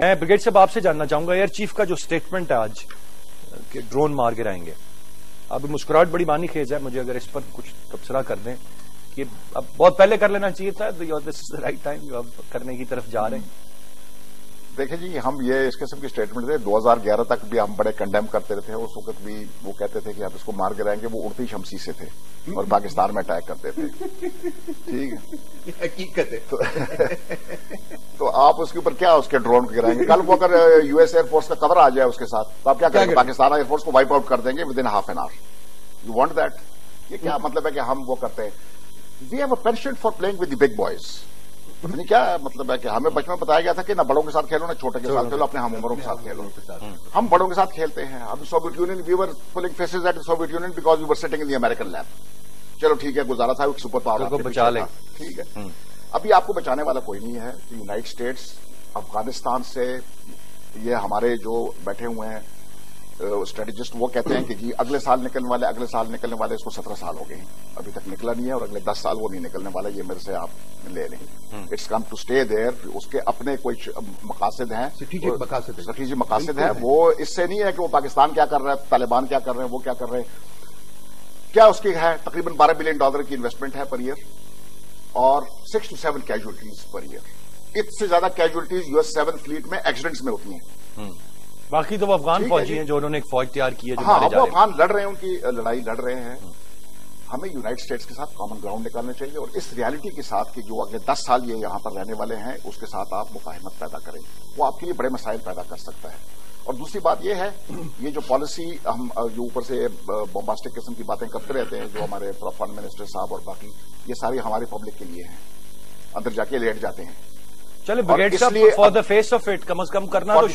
میں بریگیڈ صاحب آپ سے جاننا چاہوں گا، ایئر چیف کا جو اسٹیٹمنٹ ہے آج کہ ڈرون مار گرائیں گے، اب مسکراہٹ بڑی معنی خیز ہے، مجھے اگر اس پر کچھ تبصرہ کر دیں کہ اب بہت پہلے کر لینا چاہیے تھا، دس از دا رائٹ ٹائم، اب کرنے کی طرف جا رہے ہیں. دیکھیں جی، ہم یہ اس قسم کی اسٹیٹمنٹ تھے 2011 تک بھی ہم بڑے کنڈیم کرتے رہتے ہیں. اس وقت بھی وہ کہتے تھے کہ آپ اس کو مار گرائیں گے. وہ اڑتی شمسی سے تھے اور پاکستان میں اٹیک کرتے تھے. ٹھیک ہے، حقیقت ہے. تو آپ اس کے اوپر کیا اس کے ڈرون کو گرائیں گے؟ کل کو اگر یو ایس ایئر فورس کا کور آ جائے اس کے ساتھ تو آپ کیا کریں گے؟ پاکستان ایئر فورس کو وائپ آؤٹ کر دیں گے with in half an hour. You want that? یہ کیا مطلب ہے کہ ہم وہ کرتے ہیں؟ We have a patience for playing with the big boys. یعنی کیا مطلب ہے کہ ہمیں بچپن میں بتایا گیا تھا کہ نہ بڑوں کے ساتھ کھیلو نہ چھوٹے کے ساتھ کھیلو، اپنے ہم عمروں کے ساتھ کھیلو. ہم بڑوں کے ساتھ کھیلتے ہیں. اب Soviet Union we were pulling faces at Soviet Union because we were sitting in the American lap. چلو ٹھیک ہے، گزارا تھا ایک سپر پاور کو بچا لیں. ٹھیک ہے، ابھی آپ کو بچانے والا کوئی نہیں ہے. یونائٹڈ اسٹیٹس افغانستان سے یہ ہمارے جو بیٹھے ہوئے ہیں اسٹریٹجسٹ وہ کہتے ہیں کہ جی اگلے سال نکلنے والے اس کو 17 سال ہو گئے ہیں، ابھی تک نکلا نہیں ہے، اور اگلے 10 سال وہ نہیں نکلنے والا. یہ میرے سے آپ لے لیں. It's come to stay there. اس کے اپنے کوئی مقاصد ہیں، اسٹریٹجک مقاصد ہیں. وہ اس سے نہیں ہے کہ وہ پاکستان کیا کر رہا ہے، طالبان کیا کر رہے ہیں، وہ کیا کر رہے ہیں. کیا اس کی ہے تقریباً $12 بلین کی انویسٹمنٹ ہے پر ایئر، اور 6 to 7 کیجولٹیز پر ایئر. اس سے زیادہ کیجولٹیز US 7 فلیٹ میں ایکسیڈنٹس میں ہوتی ہیں. باقی تو وہ افغان فوجی ہیں جو انہوں نے ایک فوج تیار کی ہے جو ہاں وہ افغان لڑ رہے ہیں، ان کی لڑائی لڑ رہے ہیں. ہمیں یونائٹڈ اسٹیٹس کے ساتھ کامن گراؤنڈ نکالنا چاہیے، اور اس ریالٹی کے ساتھ کہ جو اگلے 10 سال یہ یہاں پر رہنے والے ہیں اس کے ساتھ آپ مفاہمت پیدا کریں. وہ آپ کے لیے بڑے مسائل پیدا کر سکتا ہے. اور دوسری بات یہ ہے، یہ جو پالیسی ہم جو اوپر سے بومباسٹک قسم کی باتیں کرتے رہتے ہیں جو ہمارے فارن منسٹر صاحب اور باقی، یہ ساری ہمارے پبلک کے لیے ہیں. اندر جا کے لیٹ جاتے ہیں. چلے بریگیڈ صاحب، for the face of it کم از کم کرنا تو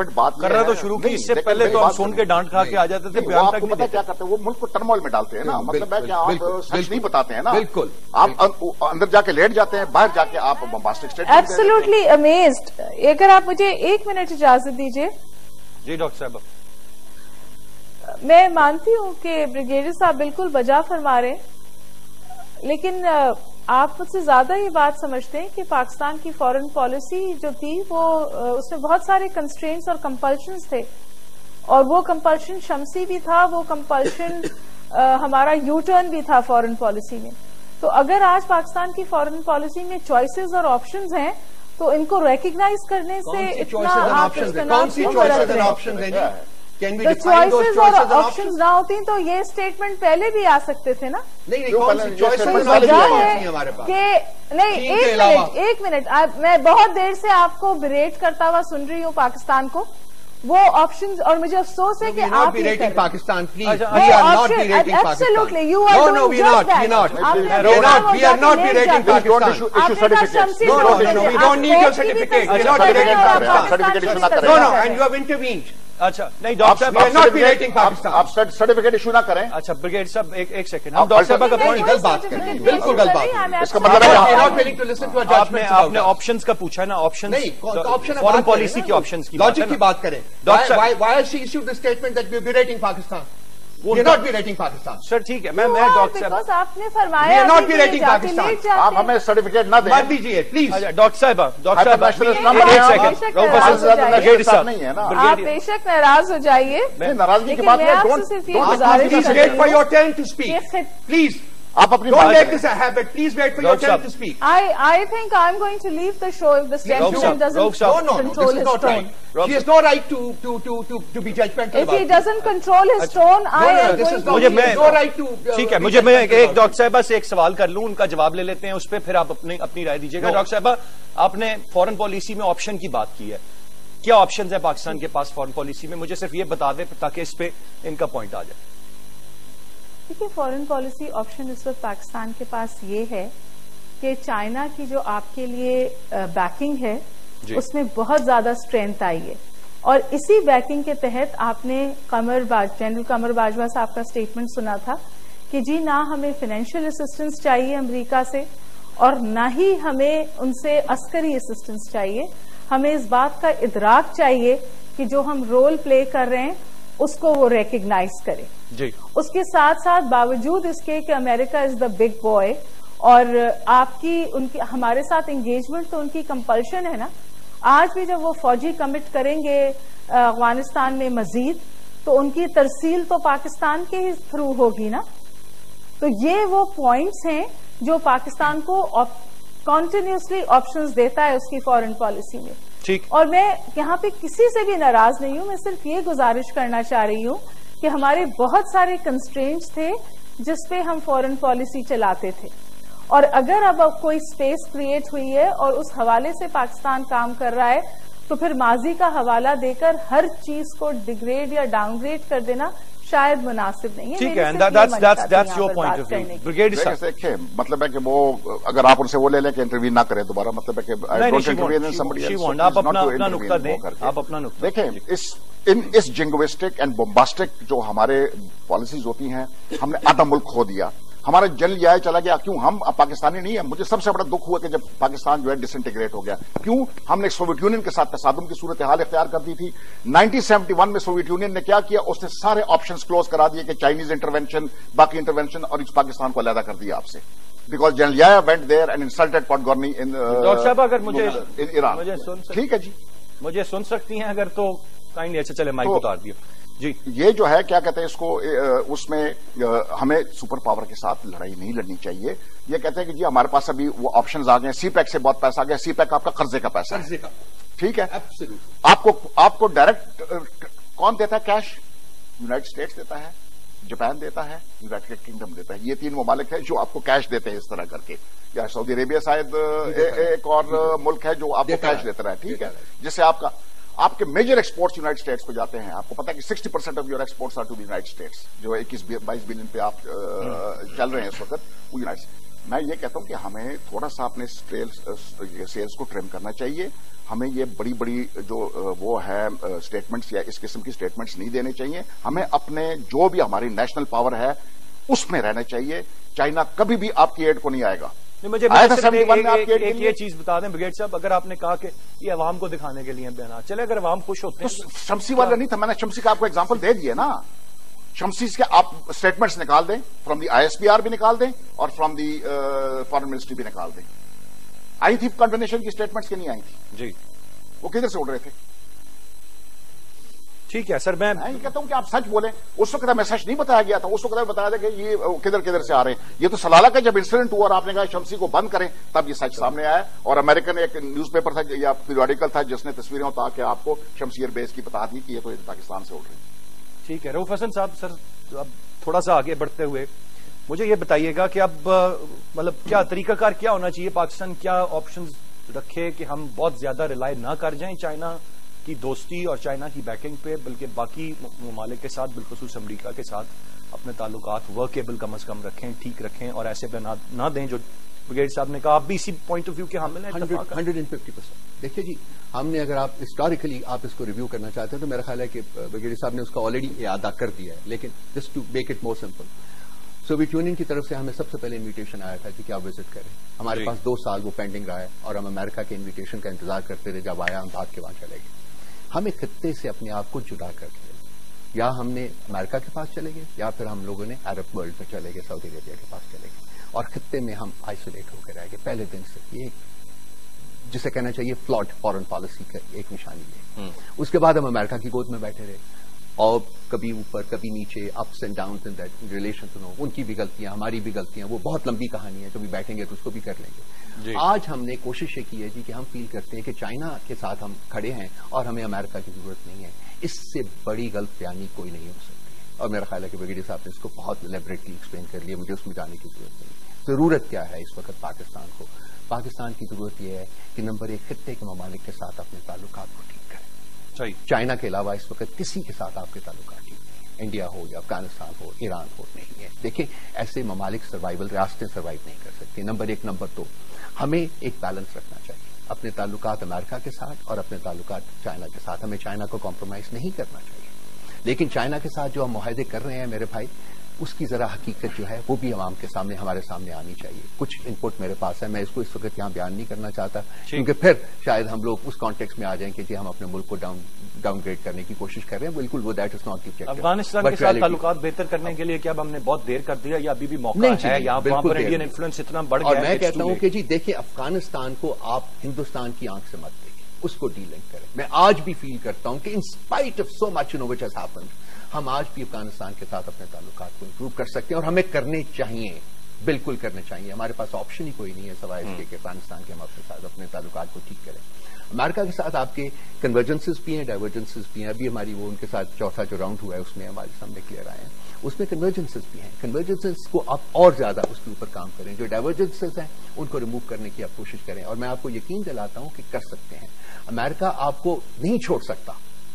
شروع کی. اس سے پہلے تو ہم سن کے ڈانٹ کھا کے آ جاتے تھے، بیان تک نہیں دیتے. کیا کرتے ہیں وہ ملک کو ٹرمول میں ڈالتے ہیں نا. مطلب ہے کہ آپ سچ نہیں بتاتے ہیں نا. بالکل، آپ اندر جا کے لیٹ جاتے ہیں، باہر جا کے آپ بمباسٹک اسٹیٹمنٹ. Absolutely amazed. اگر آپ مجھے 1 منٹ اجازت دیجیے. جی ڈاکٹر صاحب، میں مانتی ہوں کہ بریگیڈیئر صاحب بالکل بجا فرما رہے ہیں، لیکن آپ مجھ سے زیادہ یہ بات سمجھتے ہیں کہ پاکستان کی فارن پالیسی جو تھی وہ اس میں بہت سارے کنسٹرینٹس اور کمپلشنز تھے، اور وہ کمپلشن شمسی بھی تھا، وہ کمپلشن ہمارا یو ٹرن بھی تھا فارن پالیسی میں. تو اگر آج پاکستان کی فارن پالیسی میں چوائسز اور آپشنز ہیں تو ان کو ریکگنائز کرنے سے اتنا آپ اختلاف کیوں برت رہے ہیں؟ تو چوائسز اور آپشنز نہ ہوتی تو یہ اسٹیٹمنٹ پہلے بھی آ سکتے تھے نا. نہیں، وجہ ہے کہ نہیں. ایک منٹ میں بہت دیر سے آپ کو بریٹ کرتا ہوا سن رہی ہوں پاکستان کو. وہ آپشنز، اور مجھے افسوس ہے کہ آپ Pakistan absolutely you are doing just. اچھا نہیں ڈاکٹر صاحب، آپ سرٹیفکیٹ ایشو نہ کریں. اچھا بریگیڈ صاحب ایک سیکنڈ، ہم ڈاکٹر صاحب کا پوائنٹ غلط بات کریں. بالکل غلط بات. اس کا مطلب ہے آپ نے آپشنز کا پوچھا نا. آپشن فارن پالیسی کے آپشنز کی لاجک کی بات کریں. Why she issued the statement that we are berating Pakistan? We are not berating Pakistan. سر ٹھیک ہے، میں ڈاکٹر صاحب، آپ نے فرمایا not berating Pakistan. آپ ہمیں سرٹیفکیٹ نہ دیں. مت دیجیے پلیز. ڈاکٹر صاحب آپ بے شک ناراض ہو جائیے. ناراضگی کی بات Wait for your turn to speak. Please. آپ اپنی Don't make this a habit. Please wait for your turn to speak. I think I'm going to leave the show if the statesman doesn't control his tone. She has no right to be judgmental. If he doesn't control his tone, I am going to. No right to. ٹھیک ہے، مجھے میں ایک doctor صاحبہ سے ایک سوال کر لوں، ان کا جواب لے لیتے ہیں، اس پہ پھر آپ اپنی رائے دیجیے گا. ڈاکٹر صاحبہ، آپ نے فارن پالیسی میں آپشن کی بات کی ہے. کیا آپشنز ہیں پاکستان کے پاس فارن پالیسی میں؟ مجھے صرف یہ بتا دیں تاکہ اس پہ ان کا پوائنٹ آ جائے. دیکھیے، فارن پالیسی آپشن اس وقت پاکستان کے پاس یہ ہے کہ چائنا کی جو آپ کے لیے بیکنگ ہے اس میں بہت زیادہ اسٹرینتھ آئی ہے، اور اسی بیکنگ کے تحت آپ نے جنرل قمر باجوہ صاحب کا اسٹیٹمنٹ سنا تھا کہ جی نہ ہمیں فائنینشیل اسسٹنس چاہیے امریکہ سے، اور نہ ہی ہمیں ان سے عسکری اسسٹنس چاہیے. ہمیں اس بات کا ادراک چاہیے کہ جو ہم رول پلے کر رہے ہیں اس کو وہ ریکگنائز کرے. جی اس کے ساتھ ساتھ باوجود اس کے کہ امریکہ از دا بگ بوائے، اور آپ کی ہمارے ساتھ انگیجمنٹ تو ان کی کمپلشن ہے نا. آج بھی جب وہ فوجی کمٹ کریں گے افغانستان میں مزید تو ان کی ترسیل تو پاکستان کے ہی تھرو ہوگی نا. تو یہ وہ پوائنٹس ہیں جو پاکستان کو کنٹینیوسلی آپشنز دیتا ہے اس کی فارن پالیسی میں. ٹھیک. اور میں یہاں پہ کسی سے بھی ناراض نہیں ہوں, میں صرف یہ گزارش کرنا چاہ رہی ہوں کہ ہمارے بہت سارے کنسٹرینٹس تھے جس پہ ہم فارن پالیسی چلاتے تھے, اور اگر اب کوئی اسپیس کریٹ ہوئی ہے اور اس حوالے سے پاکستان کام کر رہا ہے تو پھر ماضی کا حوالہ دے کر ہر چیز کو ڈیگریڈ یا ڈاؤن گریڈ کر دینا شاید مناسب نہیں ہے. ٹھیک ہے, that's your point of view. Brigade صاحب دیکھیں, مطلب ہے کہ وہ اگر آپ ان سے وہ لے لیں کہ انٹرویو نہ کریں دوبارہ, مطلب ہے کہ آپ اپنا نقطہ دیں, آپ اپنا نقطہ دیکھیں. اس جنگوسٹک اینڈ بومباسٹک جو ہمارے پالیسیز ہوتی ہیں, ہم نے آدھا ملک کھو دیا, ہمارا جل یہ چلا گیا. کیوں ہم پاکستانی نہیں ہیں؟ مجھے سب سے بڑا دکھ ہوا کہ جب پاکستان جو ہے ڈس انٹیگریٹ ہو گیا. کیوں؟ ہم نے سوویت یونین کے ساتھ تصادم کی صورتحال اختیار کر دی تھی. 1971 میں سوویت یونین نے کیا کیا, اس نے سارے آپشنز کلوز کرا دیے کہ چائنیز انٹروینشن, باقی انٹروینشن, اور اس پاکستان کو علیحدہ کر دیا آپ سے. Because general Yahya went there and insulted Podgorny in doctor صاحب اگر مجھے ایران. ٹھیک ہے جی, مجھے سن سکتی ہیں اگر تو کائنڈلی. اچھا چلے مائک اتار دیا جی. یہ جو ہے کیا کہتے ہیں اس کو, اس میں ہمیں سپر پاور کے ساتھ لڑائی نہیں لڑنی چاہیے. یہ کہتے ہیں کہ جی ہمارے پاس ابھی وہ آپشنز آ گئے, سی پیک سے بہت پیسہ آ گیا. سی پیک آپ کا قرضے کا پیسہ ہے, ٹھیک ہے. آپ کو ڈائریکٹ کون دیتا ہے کیش؟ یونائٹڈ اسٹیٹس دیتا ہے, جاپان دیتا ہے, یونائٹڈ کنگڈم دیتا ہے. یہ 3 ممالک ہیں جو آپ کو کیش دیتے ہیں اس طرح کر کے. یا سعودی عربیہ شاید ایک اور ملک ہے جو آپ کو کیش دیتا رہا ہے, ٹھیک ہے. جس سے آپ کے میجر ایکسپورٹس یونائٹڈ اسٹیٹس کو جاتے ہیں. آپ کو پتا ہے کہ 60% of your exports are to the United States. جو 21-22 بلین پہ آپ چل رہے ہیں اس وقت, وہ یونائٹڈ. میں یہ کہتا ہوں کہ ہمیں تھوڑا سا اپنے سیلز کو ٹرم کرنا چاہیے. ہمیں یہ بڑی جو وہ ہے اسٹیٹمنٹس یا اس قسم کی اسٹیٹمنٹس نہیں دینے چاہیے. ہمیں اپنے جو بھی ہماری نیشنل پاور ہے اس میں رہنا چاہیے. چائنا کبھی بھی آپ کی ایڈ کو نہیں آئے گا. مجھے ایک یہ چیز بتا دیں بریگیڈ صاحب, اگر آپ نے کہا کہ یہ عوام کو دکھانے کے لیے بیانات, چلے اگر عوام خوش ہوتے ہیں. شمسی والا نہیں تھا, میں نے شمسی کا آپ کو ایگزامپل دے دیے نا. شمسی کے آپ اسٹیٹمنٹس نکال دیں, فرام دی ISPR بھی نکال دیں اور فرام دی فارن منسٹری بھی نکال دیں. آئی تھی کنوینشن کی اسٹیٹمنٹس کی نہیں آئی تھی جی, وہ کدھر سے اڑ رہے تھے؟ ٹھیک ہے سر, میں یہ کہتا ہوں کہ آپ سچ بولیں. اس وقت ہمیں سچ نہیں بتایا گیا تھا, اس وقت ہمیں بتایا تھا کہ یہ کدھر سے آ رہے ہیں. یہ تو سلالہ کا جب انسیڈنٹ ہوا اور آپ نے کہا شمسی کو بند کریں, تب یہ سچ سامنے آیا. اور امریکن ایک نیوز پیپر تھا یا پیریوڈیکل تھا جس نے تصویریں اتار کے آپ کو شمسی ایئر بیس کی بتا دی کہ یہ تو پاکستان سے اٹھ رہے ہیں. ٹھیک ہے. رؤف حسن صاحب, سر اب تھوڑا سا آگے بڑھتے ہوئے مجھے یہ بتائیے گا کہ اب مطلب کیا طریقہ کار کیا ہونا چاہیے, پاکستان کیا آپشنز رکھے کہ ہم بہت زیادہ ریلائی نہ کر جائیں چائنا کی دوستی اور چائنا کی بیکنگ پہ, بلکہ باقی ممالک کے ساتھ بالخصوص امریکہ کے ساتھ اپنے تعلقات ورکیبل کم از کم رکھیں, ٹھیک رکھیں, اور ایسے پہ نہ دیں جو بریگیڈ صاحب نے کہا. آپ بھی اسی پوائنٹ آف ویو کے حامل ہیں؟ 150%. دیکھیے جی, ہم نے اگر آپ ہسٹوریکلی آپ اس کو ریویو کرنا چاہتے ہیں تو میرا خیال ہے کہ بریگیڈ صاحب نے اس کا آلریڈی اعادہ کر دیا ہے. لیکن just to make it more simple, Soviet Union کی طرف سے ہمیں سب سے پہلے انویٹیشن آیا تھا کہ آپ وزٹ کریں. ہمارے پاس 2 سال وہ پینڈنگ رہا ہے اور ہم امریکہ کے انویٹیشن کا انتظار کرتے رہے. جب آیا ہم بھاگ کے وہاں چلے گئے. ہمیں خطے سے اپنے آپ کو جدا کر دیا. یا ہم نے امریکہ کے پاس چلے گئے یا پھر ہم لوگوں نے عرب ورلڈ میں چلے گئے, سعودی عربیہ کے پاس چلے گئے, اور خطے میں ہم آئسولیٹ ہو کے رہ گئے پہلے دن سے. یہ جسے کہنا چاہیے فلاڈ فارن پالیسی کا ایک نشانی ہے. اس کے بعد ہم امریکہ کی گود میں بیٹھے رہے, اور کبھی اوپر کبھی نیچے, ups and downs in that relation to know. ان کی بھی غلطیاں, ہماری بھی غلطیاں, وہ بہت لمبی کہانی ہے. کبھی بیٹھیں گے تو اس کو بھی کر لیں گے. آج ہم نے کوشش یہ کی ہے جی کہ ہم فیل کرتے ہیں کہ چائنا کے ساتھ ہم کھڑے ہیں اور ہمیں امریکہ کی ضرورت نہیں ہے. اس سے بڑی غلط بیانی کوئی نہیں ہو سکتی. اور میرا خیال ہے کہ بریگیڈیئر صاحب نے اس کو بہت لیبریٹلی ایکسپلین کر لیا, مجھے اس میں جانے کی ضرورت نہیں. ضرورت کیا ہے اس وقت پاکستان کو؟ پاکستان کی ضرورت یہ ہے کہ نمبر 1 خطے کے ممالک کے ساتھ اپنے تعلقات کو ٹھیک کریں. چائنا کے علاوہ اس وقت کسی کے ساتھ آپ کے تعلقات ٹھیک نہیں. انڈیا ہو یا افغانستان ہو, ایران ہو, نہیں ہے. دیکھیں ایسے ممالک سروائیول ریاستیں سروائیو نہیں کر سکتی. نمبر 1. نمبر 2, ہمیں ایک بیلنس رکھنا چاہیے اپنے تعلقات امریکہ کے ساتھ اور اپنے تعلقات چائنا کے ساتھ. ہمیں چائنا کو کمپرومائز نہیں کرنا چاہیے. لیکن چائنا کے ساتھ جو ہم معاہدے کر رہے ہیں میرے بھائی, اس کی ذرا حقیقت جو ہے وہ بھی عوام کے سامنے, ہمارے سامنے آنی چاہیے. کچھ ان پٹ میرے پاس ہے, میں اس کو اس وقت یہاں بیان نہیں کرنا چاہتا کیونکہ پھر شاید ہم لوگ اس کانٹیکس میں آ جائیں کہ جی ہم اپنے ملک کو ڈاؤن گریڈ کرنے کی کوشش کر رہے ہیں. بالکل وہ that is not the objective. Afghanistan کے ساتھ تعلقات بہتر کرنے کے لیے کیا اب ہم نے بہت دیر کر دیا یا ابھی بھی موقع ہے؟ یہاں پر انڈین انفلوئنس اتنا بڑھ گیا ہے. اور میں کہتا ہوں کہ جی دیکھیں افغانستان کو آپ ہندوستان کی آنکھ سے مت دیکھیں. اس کو ڈیلنک کریں. میں آج بھی فیل کرتا ہوں کہ in spite of so much which has happened ہم آج بھی افغانستان کے ساتھ اپنے تعلقات کو امپروو کر سکتے ہیں اور ہمیں کرنے چاہیے, بالکل کرنے چاہیے. ہمارے پاس آپشن ہی کوئی نہیں ہے سوائے اس کے کہ افغانستان کے ہم اپنے ساتھ اپنے تعلقات کو ٹھیک کریں. امریکہ کے ساتھ آپ کے کنورجنسز بھی ہیں, ڈائیورجنسز بھی ہیں. ابھی ہماری وہ ان کے ساتھ چوتھا جو راؤنڈ ہوا ہے اس میں ہمارے سامنے کلیئر آئے ہیں, اس میں کنورجنسز بھی ہیں. کنورجنسز کو آپ اور زیادہ اس کے اوپر کام کریں. جو ڈائیورجنسز ہیں ان کو ریموو کرنے کی آپ کوشش کریں, اور میں آپ کو یقین دلاتا ہوں کہ کر سکتے ہیں. امریکہ آپ کو نہیں چھوڑ سکتا.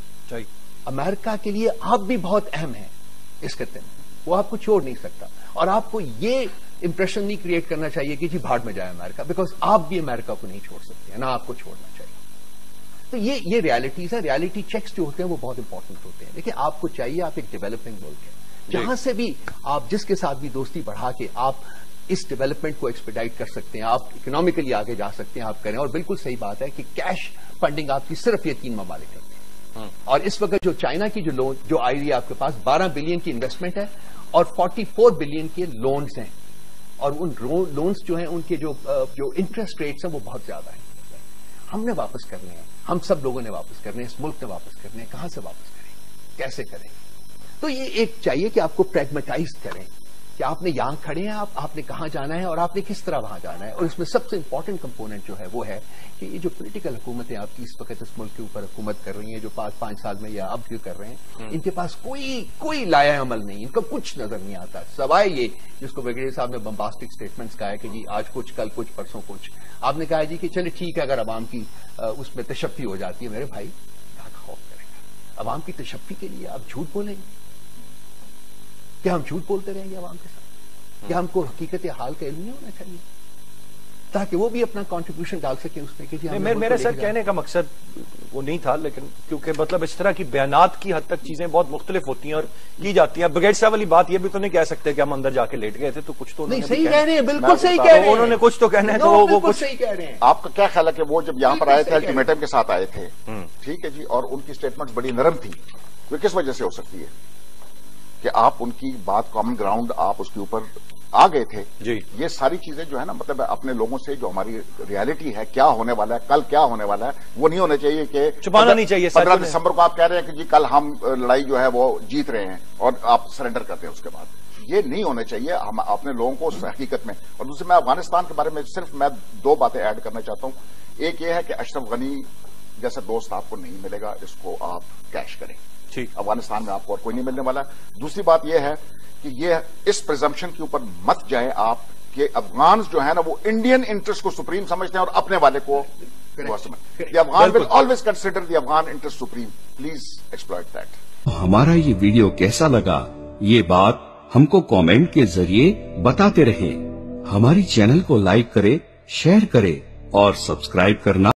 امریکہ کے لیے آپ بھی بہت اہم ہیں اس خطے میں, وہ آپ کو چھوڑ نہیں سکتا. اور آپ کو یہ امپریشن نہیں کریٹ کرنا چاہیے کہ جی بھاڑ میں جائے امریکہ, بیکاز آپ بھی امریکہ کو نہیں چھوڑ سکتے ہیں, نہ آپ کو چھوڑنا چاہیے. تو یہ ریالٹیز ہیں. ریالٹی چیکس جو ہوتے ہیں وہ بہت امپورٹنٹ ہوتے ہیں. دیکھیں آپ کو چاہیے, آپ ایک ڈیولپنگ ملک ہے, جہاں سے بھی آپ جس کے ساتھ بھی دوستی بڑھا کے آپ اس ڈیولپمنٹ کو ایکسپیڈائٹ کر سکتے ہیں, آپ اکنامیکلی آگے جا سکتے ہیں, آپ کریں. اور بالکل صحیح بات ہے کہ کیش فنڈنگ آپ کی صرف یہ 3 ممالک کرتے ہیں. اور اس وقت جو چائنا کی جو لون جو آئی رہی ہے آپ کے پاس 12 بلین کی انویسٹمنٹ ہے اور 44 بلین کے لونز ہیں, اور ان لونز جو ہیں ان کے جو انٹرسٹ ریٹس ہیں وہ بہت زیادہ ہیں. ہم نے واپس کرنے ہیں, ہم سب لوگوں نے واپس کرنے ہیں, اس ملک نے واپس کرنے ہیں. کہاں سے واپس کریں, کیسے کریں؟ تو یہ ایک چاہیے کہ آپ کو پریگمیٹائز کریں کہ آپ نے یہاں کھڑے ہیں, آپ نے کہاں جانا ہے اور آپ نے کس طرح وہاں جانا ہے. اور اس میں سب سے امپورٹنٹ کمپوننٹ جو ہے وہ ہے کہ یہ جو پولیٹیکل حکومتیں آپ کی اس وقت اس ملک کے اوپر حکومت کر رہی ہیں, جو 5 سال میں یا اب جو کر رہے ہیں, ان کے پاس کوئی لایا عمل نہیں, ان کا کچھ نظر نہیں آتا سوائے یہ جس کو بریگیڈیئر صاحب نے بمباسٹک اسٹیٹمنٹس کہا ہے کہ جی آج کچھ, کل کچھ, پرسوں کچھ. آپ نے کہا جی کہ چلے ٹھیک ہے اگر عوام کی اس میں تشفی ہو جاتی ہے. میرے بھائی کیا خوف کرے گا عوام کی تشفی کے لیے؟ آپ جھوٹ بولیں گے کیا؟ ہم جھوٹ بولتے رہیں گے عوام کے ساتھ؟ کیا ہم کو حقیقت حال کا علم نہیں ہونا چاہیے تاکہ وہ بھی اپنا کنٹریبیوشن ڈال سکیں اس میں کہ جی میرا سر کہنے کا مقصد وہ نہیں تھا, لیکن کیونکہ مطلب اس طرح کی بیانات کی حد تک چیزیں بہت مختلف ہوتی ہیں اور کی جاتی ہیں. بریگیڈ صاحب والی بات یہ بھی تو نہیں کہہ سکتے کہ ہم اندر جا کے لیٹ گئے تھے, تو کچھ تو نہیں صحیح کہہ رہے ہیں, بالکل صحیح کہہ رہے ہیں, انہوں نے کچھ تو کہنا ہے تو وہ کچھ صحیح کہہ رہے ہیں. آپ کا کیا خیال ہے کہ وہ جب یہاں پر آئے تھے الٹیمیٹم کے ساتھ آئے تھے, ٹھیک ہے جی, اور ان کی اسٹیٹمنٹس بڑی نرم تھی, وہ کس وجہ سے ہو سکتی ہے کہ آپ ان کی بات کامن گراؤنڈ آپ اس کے اوپر آ گئے تھے جی. یہ ساری چیزیں جو ہے نا, مطلب اپنے لوگوں سے جو ہماری ریالٹی ہے, کیا ہونے والا ہے, کل کیا ہونے والا ہے, وہ نہیں ہونے چاہیے کہ چھپانا نہیں چاہیے. 15 دسمبر کو آپ کہہ رہے ہیں کہ جی کل ہم لڑائی جو ہے وہ جیت رہے ہیں اور آپ سرنڈر کرتے ہیں اس کے بعد. یہ نہیں ہونے چاہیے ہم اپنے لوگوں کو اس حقیقت میں. اور دوسرے میں افغانستان کے بارے میں صرف میں 2 باتیں ایڈ کرنا چاہتا ہوں. ایک یہ ہے کہ اشرف غنی جیسا دوست آپ کو نہیں ملے گا, اس کو آپ کیش کریں. افغانستان میں آپ کو اور کوئی نہیں ملنے والا. دوسری بات یہ ہے کہ یہ اس پرزمپشن کے اوپر مت جائیں آپ کہ افغانز جو ہے نا وہ انڈین انٹرسٹ کو سپریم سمجھتے ہیں اور اپنے والے کو the Afghan will always consider the Afghan interest supreme. Please exploit that. ہمارا یہ ویڈیو کیسا لگا یہ بات ہم کو کامنٹ کے ذریعے بتاتے رہیں. ہماری چینل کو لائک کرے, شیئر کرے اور سبسکرائب کرنا